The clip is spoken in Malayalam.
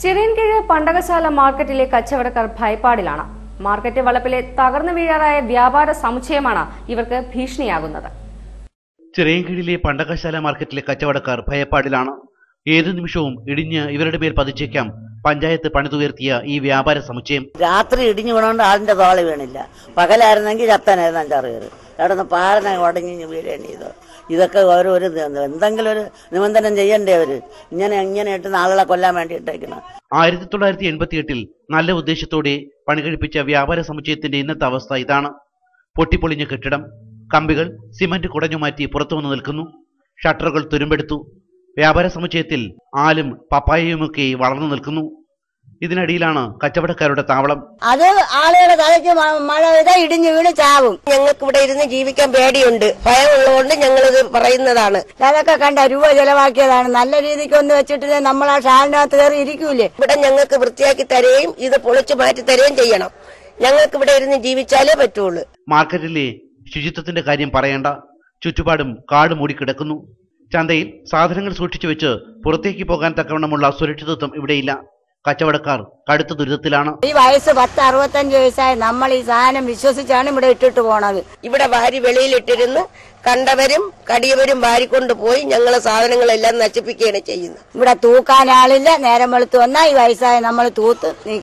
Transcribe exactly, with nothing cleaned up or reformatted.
ചിറയൻകീഴ് പണ്ടകശാല മാർക്കറ്റിലെ കച്ചവടക്കാർ ഭയപ്പാടിലാണ്. മാർക്കറ്റ് വളപ്പിലെ തകർന്നു വീഴാറായ വ്യാപാര സമുച്ചയമാണ് ഇവർക്ക് ഭീഷണിയാകുന്നത്. ചിറയൻകീഴിലെ പണ്ടകശാല മാർക്കറ്റിലെ കച്ചവടക്കാർ ഭയപ്പാടിലാണ്. ഏതു നിമിഷവും ഇടിഞ്ഞ് ഇവരുടെ മേൽ പതിച്ചേക്കാം പഞ്ചായത്ത് പണിതുയർത്തിയ ഈ വ്യാപാര സമുച്ചയം. രാത്രി ഇടിഞ്ഞു വീണോണ്ട് ആളിന്റെ തോളി വീണില്ല. പകലായിരുന്നെങ്കിൽ ചത്തനായിരുന്നു അഞ്ചാറ് പേര് അവിടെ പാഴന ഉടഞ്ഞ് വീഴേണ്ടിയത്. ഇതൊക്കെ ഓരോ ഒരു എന്തെങ്കിലും ഒരു നിബന്ധനം ചെയ്യണ്ടേ അവര് ഇങ്ങനെ ഇങ്ങനെയിട്ട് ആളുകളെ കൊല്ലാൻ വേണ്ടിയിട്ടേക്കണം. ആയിരത്തി തൊള്ളായിരത്തി എൺപത്തി എട്ടിൽ നല്ല ഉദ്ദേശത്തോടെ പണികഴിപ്പിച്ച വ്യാപാര സമുച്ചയത്തിന്റെ ഇന്നത്തെ അവസ്ഥ ഇതാണ്. പൊട്ടിപ്പൊളിഞ്ഞ കെട്ടിടം, കമ്പികൾ സിമന്റ് കുടഞ്ഞുമാറ്റി പുറത്തു വന്നു നിൽക്കുന്നു. ഷട്ടറുകൾ തുരുമ്പെടുത്തു. വ്യാപാര സമുച്ചയത്തിൽ ആലും പപ്പായയുമൊക്കെ വളർന്നു നിൽക്കുന്നു. ഇതിനടിയിലാണ് കച്ചവടക്കാരുടെ താവളം. അത് ആളുകളുടെ തലയ്ക്ക് മഴ പെയ്താൽ ഇടിഞ്ഞു വീണ് ചാവും. ഞങ്ങൾക്ക് ഇവിടെ ഇരുന്ന് ജീവിക്കാൻ പേടിയുണ്ട്, ഭയമുള്ളതുകൊണ്ട് ഞങ്ങളിത് പറയുന്നതാണ്. അതൊക്കെ കണ്ട രൂപ ചെലവാക്കിയതാണ്. നല്ല രീതിക്ക് ഒന്ന് വെച്ചിട്ട് നമ്മൾ ആ ഷാലിനകത്ത് കയറി ഇരിക്കൂലേ. ഇവിടെ ഞങ്ങൾക്ക് വൃത്തിയാക്കി തരുകയും ഇത് പൊളിച്ചു മാറ്റി തരുകയും ചെയ്യണം. ഞങ്ങൾക്ക് ഇവിടെ ഇരുന്ന് ജീവിച്ചാലേ പറ്റുള്ളൂ. മാർക്കറ്റിലെ ശുചിത്വത്തിന്റെ കാര്യം പറയേണ്ട. ചുറ്റുപാടും കാട് മൂടിക്കിടക്കുന്നു. ചന്തയിൽ സാധനങ്ങൾ സൂക്ഷിച്ചു വെച്ച് പുറത്തേക്ക് പോകാൻ തക്കവണ്ണമുള്ള സുരക്ഷിതത്വം ഇവിടെയില്ല. കച്ചവടക്കാർ കടുത്ത ദുരിതത്തിലാണ്. ഈ വയസ്സ് പത്ത് അറുപത്തഞ്ച് വയസ്സായി നമ്മൾ ഈ സാധനം വിശ്വസിച്ചാണ് ഇവിടെ ഇട്ടിട്ട് പോണത്. ഇവിടെ വാരി വെളിയിലിട്ടിരുന്ന് കണ്ടവരും കടിയവരും വാരിക്കൊണ്ട് പോയി ഞങ്ങളെ സാധനങ്ങളെല്ലാം നശിപ്പിക്കുകയാണ് ചെയ്യുന്നത്. ഇവിടെ തൂക്കാൻ ആളില്ല. നേരം വെളുത്ത് വന്നാൽ ഈ വയസ്സായ നമ്മൾ തൂത്ത്